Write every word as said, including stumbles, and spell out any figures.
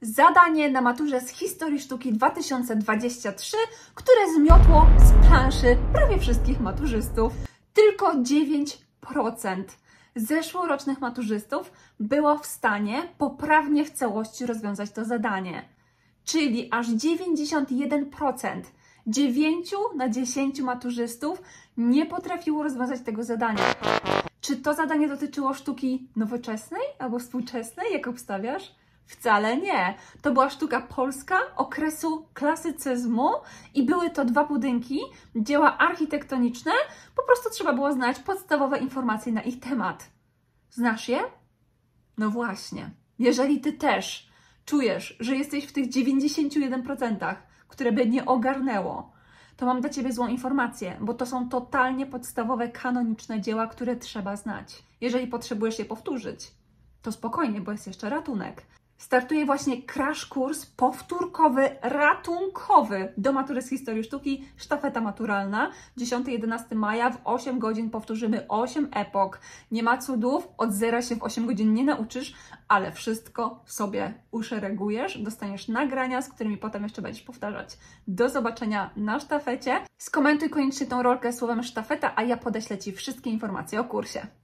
zadanie na maturze z historii sztuki dwa tysiące dwudziesty trzeci, które zmiotło z planszy prawie wszystkich maturzystów. Tylko dziewięć procent zeszłorocznych maturzystów było w stanie poprawnie w całości rozwiązać to zadanie. Czyli aż dziewięćdziesiąt jeden procent, dziewięć na dziesięć maturzystów nie potrafiło rozwiązać tego zadania. Czy to zadanie dotyczyło sztuki nowoczesnej albo współczesnej, jak obstawiasz? Wcale nie. To była sztuka polska okresu klasycyzmu i były to dwa budynki, dzieła architektoniczne. Po prostu trzeba było znać podstawowe informacje na ich temat. Znasz je? No właśnie. Jeżeli Ty też czujesz, że jesteś w tych dziewięćdziesięciu jeden procentach, które by nie ogarnęło, to mam dla Ciebie złą informację, bo to są totalnie podstawowe, kanoniczne dzieła, które trzeba znać. Jeżeli potrzebujesz je powtórzyć, to spokojnie, bo jest jeszcze ratunek. Startuje właśnie crash kurs powtórkowy, ratunkowy do matury z historii sztuki, sztafeta maturalna. dziesiątego jedenastego maja w osiem godzin powtórzymy osiem epok. Nie ma cudów, od zera się w osiem godzin nie nauczysz, ale wszystko sobie uszeregujesz. Dostaniesz nagrania, z którymi potem jeszcze będziesz powtarzać. Do zobaczenia na sztafecie. Skomentuj koniecznie tą rolkę słowem sztafeta, a ja podeślę Ci wszystkie informacje o kursie.